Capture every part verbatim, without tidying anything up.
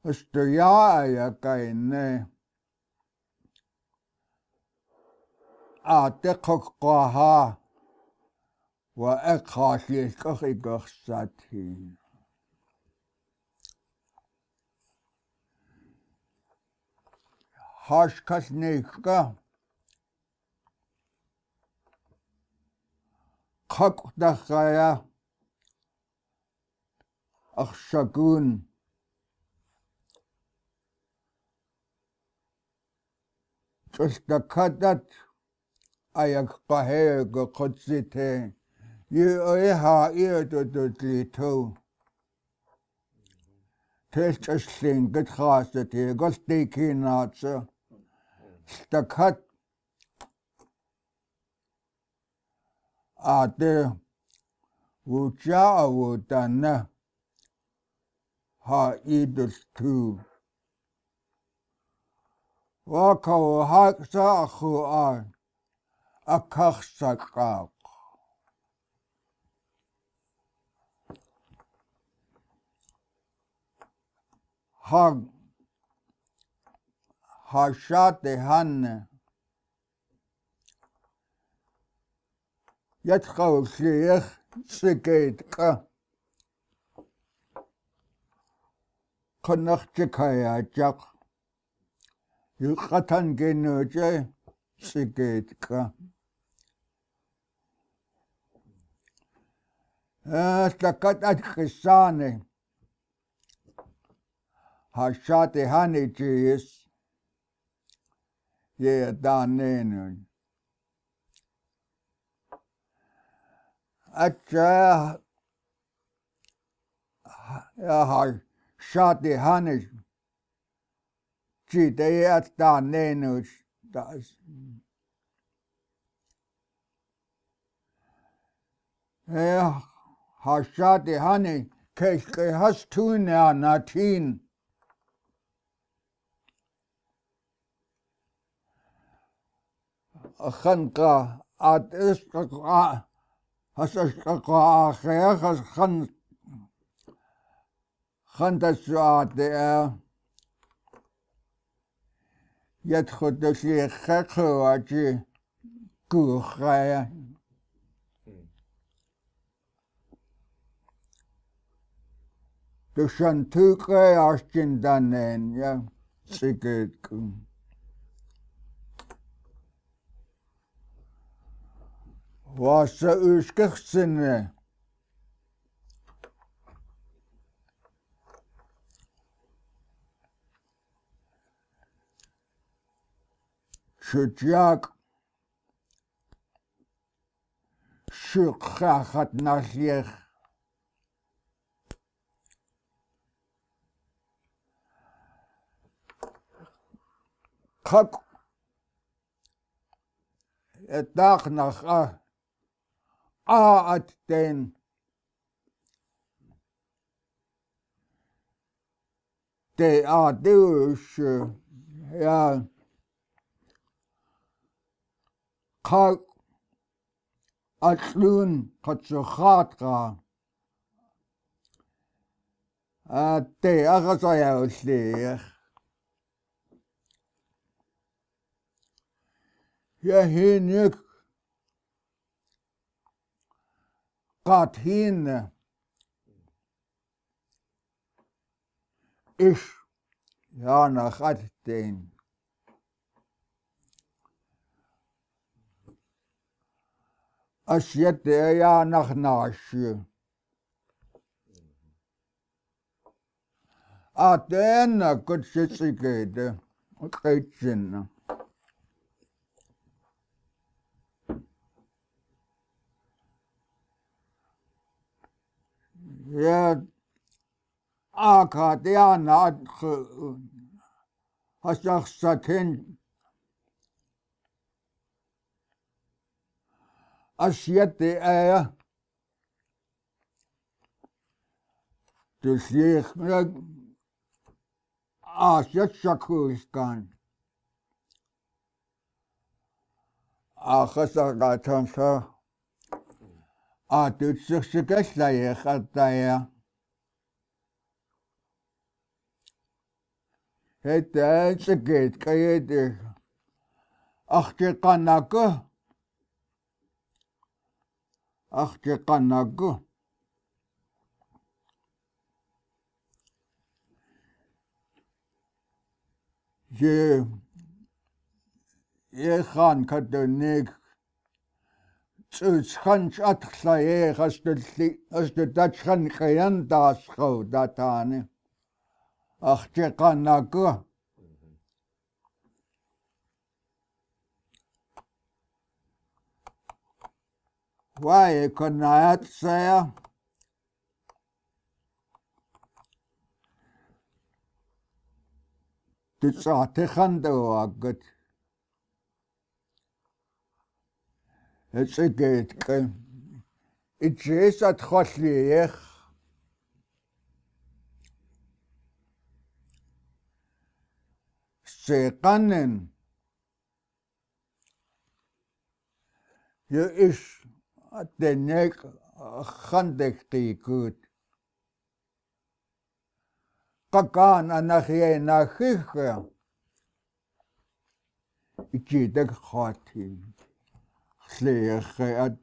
Stuyaa kaine ateqoqaha wa aqhaliqqiqsati hashkalneeka Ḳák'w daqaya akhshakun Tsultakatat ayak qahega qutsite yu oiha iutututlito telchasling gitkhasati goltikinatsa stakat ate wuchaawutana ha idultu wakaw Ḥák'w Ḥáagwáaskʼ ha hashate hanne yatqawsliq tsikitka qanaqchikayachaq yuqatan genuche tsikitka stakat atqisane hashate hanne chis ye danenu Acha ya hashate hanne chite at danenu das ya hashate hanne keske hastuna natin Ḥanqa at'isqa hasashqaqaaqeaqas Ḥan Ḥantasuate yatkhutliqaqachi kuqaya Tushantuqa ashchindanen ya tsikitku Wasa uskaqsine Shutyak shukhahat nasliq Ḳák'w etaqnaqa Aaten te adush ya Ḳák'w atlun qatsuqatqa ate aqasayawsliq yahinik Qathin ish yana khatin Ashyate yana khnash Atena kutshitsikede qitchin Ya akadiana hasaqsatin asyate aya tusliq asyat shakuskan akhasaqatansa atutsiksikallaya khataya Hette Tlingit Yádi. Ḳáak'w. Ḳáak'w. Je je gaan kalneek. Ts'utsxanch atxlaye as the as the Dutchхан kayan Daax'oon datane. Ḳáak'w. Why can I say? It's a techando a good. It's a gate. It's just at Ḳáak'w. Seqanen. You is at the neck Ḥandekti good. Kakan anachie nachige. Iki de khati. Slege at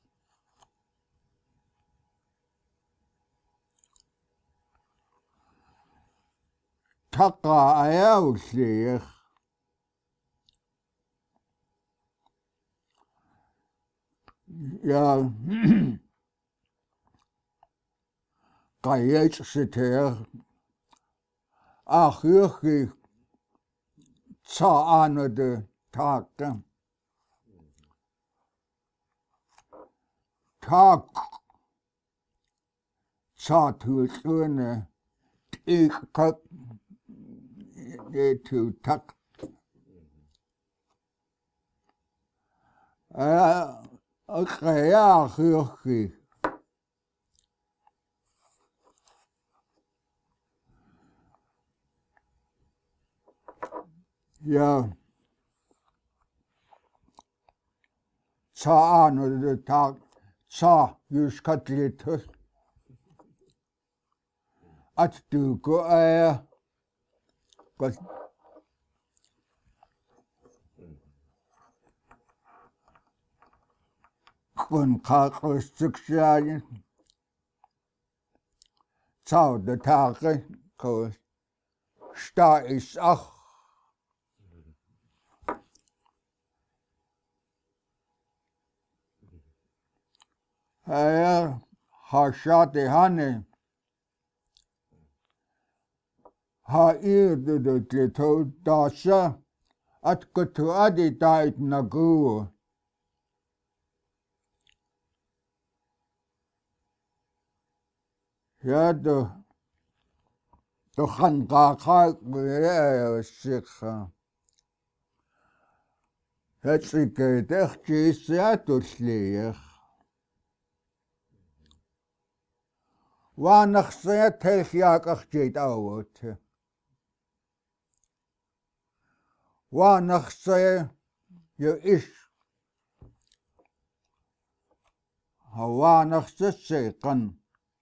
Ḳáak'w slege. Ja, Ḳáag'w siter. Achirchi tsa ano de taken. Tak tsa tulsune ik kak de tu tak. Eh, akaya achirchi. Ja, tsa ano de tak, tsa yuskatlitus. At du go eh, got kun Ḳáak'w sixyani. Tsa de take ko sta is ach. Her har shati hane. Ha irde de to dasha at kutu adi tait nagu. Ja de de Ḳáak'w sikha. Hetsikait echis yatulliach. Wanachse Teiḳweidí Yádi. Wanachse je is. Wanachse seqan.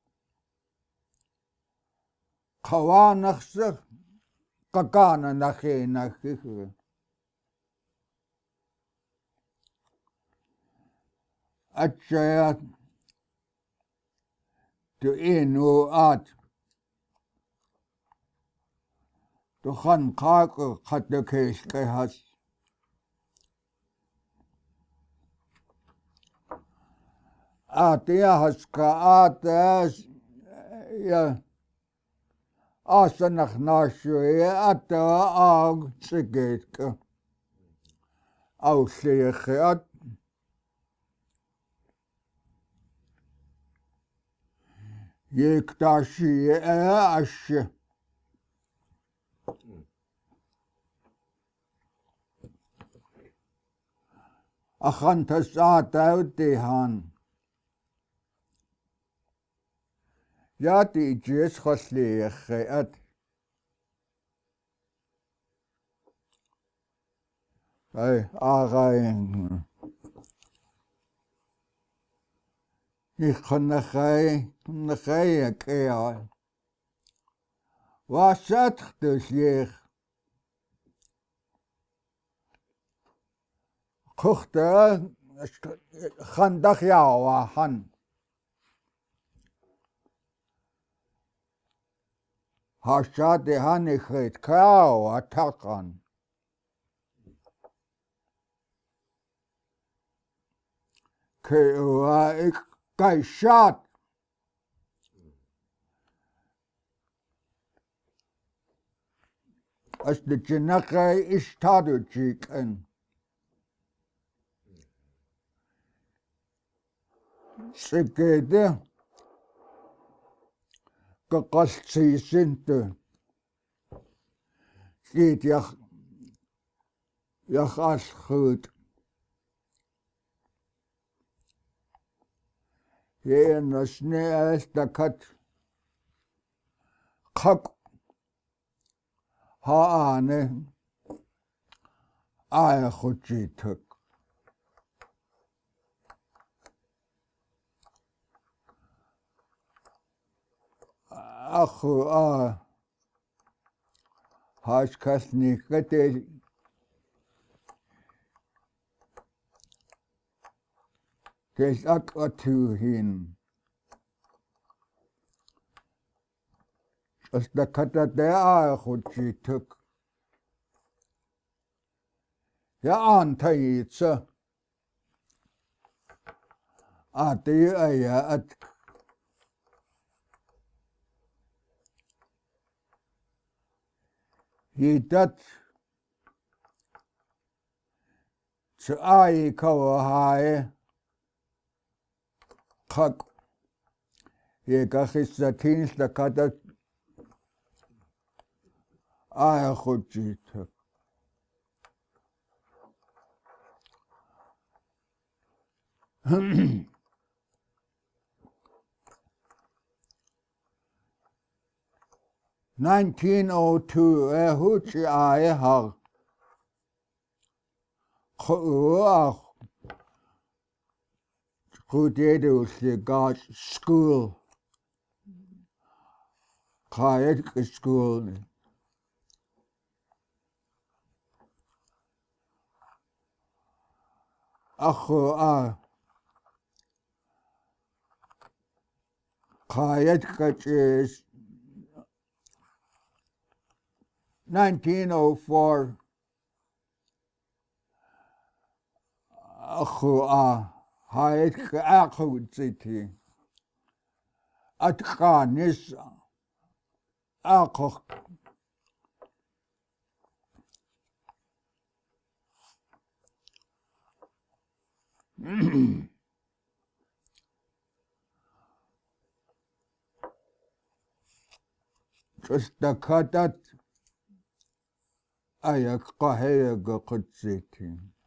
Wanachse kakana nache nache. Atjayat. De enu at. De Ḳáak'w Ḥadekeshke has. At ja haska at as ja. Asanach nashu at ag Tlingit. Au slege at. Yektashi ash. Achantas ataudihan. Yati jes khosliye at. Ay again. Ich kann nachher, nachher gehen. Was sagt das hier? Kuchte Khandach Yawa Han Hashad Hanichet Kao Atakan Kewa Ik Kaishat As the Jinaka Ishtadujik and Sikede Kakasti Sinte Git Yach Yachas goed. Hier na snee is de kat Ḳák'w Haane Āiḥujituk. Akhu a Hashkasni kate Tes akatu hin As the kata de Āiḥujituk. Ya antayitsa Ati aya at Yidat Tsai Kawahai Ḳák'w Yekachis the Kata Āiḥujituk. nineteen oh two Ehuchi Aehar Ḳáagww Ḳáagww God's school Ḳáagww school Akhu a Ḳáagww is nineteen oh four Akhu a Ḳáak'w City Atqanis Aqq Just the katat ayak kahega kutsiti.